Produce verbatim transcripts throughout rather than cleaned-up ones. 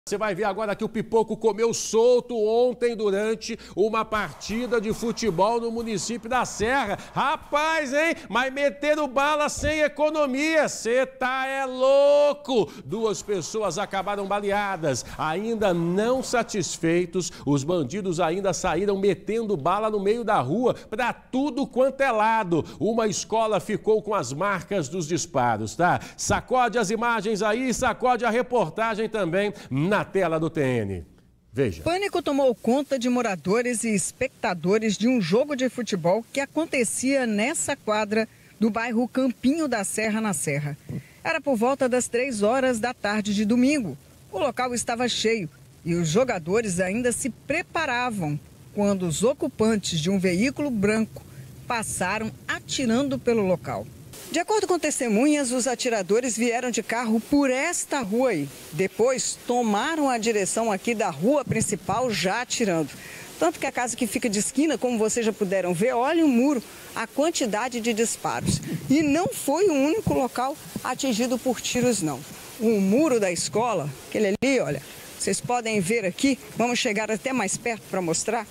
Você vai ver agora que o Pipoco comeu solto ontem durante uma partida de futebol no município da Serra. Rapaz, hein? Mas meteram bala sem economia. Você tá é louco. Duas pessoas acabaram baleadas. Ainda não satisfeitos, os bandidos ainda saíram metendo bala no meio da rua pra tudo quanto é lado. Uma escola ficou com as marcas dos disparos, tá? Sacode as imagens aí, sacode a reportagem também na tela do T N. Veja. Pânico tomou conta de moradores e espectadores de um jogo de futebol que acontecia nessa quadra do bairro Campinho da Serra, na Serra. Era por volta das três horas da tarde de domingo. O local estava cheio e os jogadores ainda se preparavam quando os ocupantes de um veículo branco passaram atirando pelo local. De acordo com testemunhas, os atiradores vieram de carro por esta rua aí. Depois, tomaram a direção aqui da rua principal já atirando. Tanto que a casa que fica de esquina, como vocês já puderam ver, olha o muro, a quantidade de disparos. E não foi o único local atingido por tiros, não. O muro da escola, aquele ali, olha, vocês podem ver aqui, vamos chegar até mais perto para mostrar.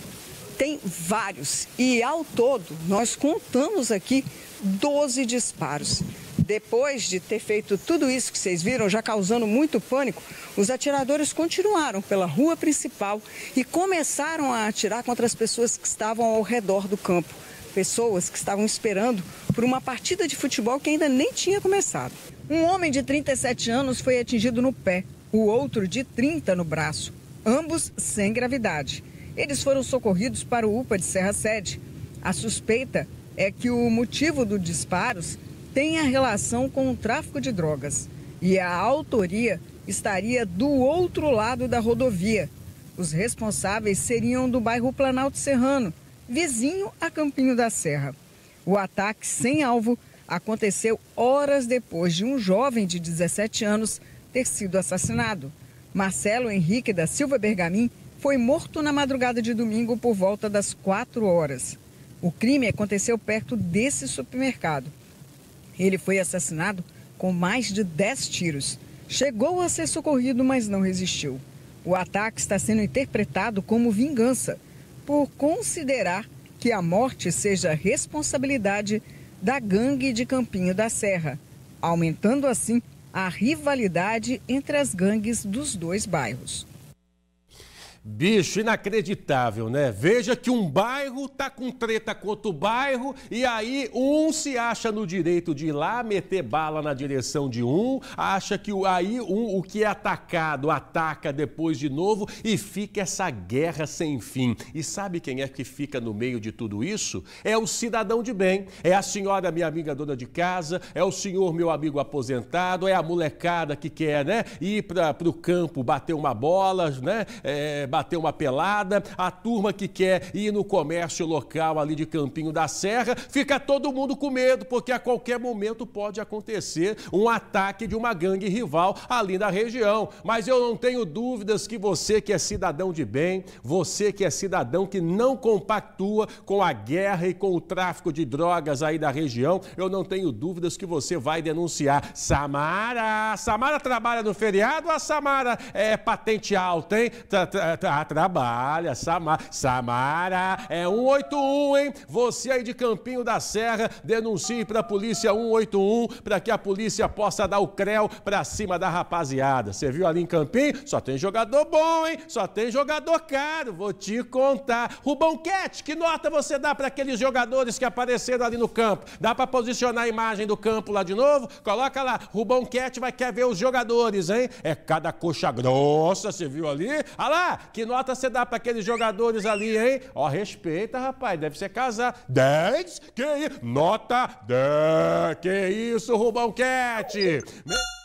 Tem vários e ao todo nós contamos aqui doze disparos. Depois de ter feito tudo isso que vocês viram, já causando muito pânico, os atiradores continuaram pela rua principal e começaram a atirar contra as pessoas que estavam ao redor do campo. Pessoas que estavam esperando por uma partida de futebol que ainda nem tinha começado. Um homem de trinta e sete anos foi atingido no pé, o outro de trinta no braço, ambos sem gravidade. Eles foram socorridos para o U P A de Serra Sede. A suspeita é que o motivo dos disparos tenha relação com o tráfico de drogas e a autoria estaria do outro lado da rodovia. Os responsáveis seriam do bairro Planalto Serrano, vizinho a Campinho da Serra. O ataque sem alvo aconteceu horas depois de um jovem de dezessete anos ter sido assassinado. Marcelo Henrique da Silva Bergamin foi morto na madrugada de domingo por volta das quatro horas. O crime aconteceu perto desse supermercado. Ele foi assassinado com mais de dez tiros. Chegou a ser socorrido, mas não resistiu. O ataque está sendo interpretado como vingança, por considerar que a morte seja responsabilidade da gangue de Campinho da Serra, aumentando assim a rivalidade entre as gangues dos dois bairros. Bicho, inacreditável, né? Veja que um bairro tá com treta com outro bairro e aí um se acha no direito de ir lá meter bala na direção de um, acha que aí um, o que é atacado ataca depois de novo e fica essa guerra sem fim. E sabe quem é que fica no meio de tudo isso? É o cidadão de bem, é a senhora minha amiga dona de casa, é o senhor meu amigo aposentado, é a molecada que quer, né, ir para o campo bater uma bola, né, é, bater uma pelada, a turma que quer ir no comércio local ali de Campinho da Serra, fica todo mundo com medo, porque a qualquer momento pode acontecer um ataque de uma gangue rival ali na região. Mas eu não tenho dúvidas que você que é cidadão de bem, você que é cidadão que não compactua com a guerra e com o tráfico de drogas aí da região, eu não tenho dúvidas que você vai denunciar. Samara, Samara trabalha no feriado ou a Samara é patente alta, hein? Tra, tra, tra, Ah, trabalha, Samara. Samara, é um oito um, hein? Você aí de Campinho da Serra, denuncie para a polícia um oito um, para que a polícia possa dar o creu para cima da rapaziada. Você viu ali em Campinho? Só tem jogador bom, hein? Só tem jogador caro, vou te contar. Rubão Cat, que nota você dá para aqueles jogadores que apareceram ali no campo? Dá para posicionar a imagem do campo lá de novo? Coloca lá, Rubão Cat vai querer ver os jogadores, hein? É cada coxa grossa, você viu ali? Olha lá, que nota você dá para aqueles jogadores ali, hein? Ó, respeita, rapaz, deve ser casar. dez? Que isso? Nota dez. Que isso, Rubão Cat?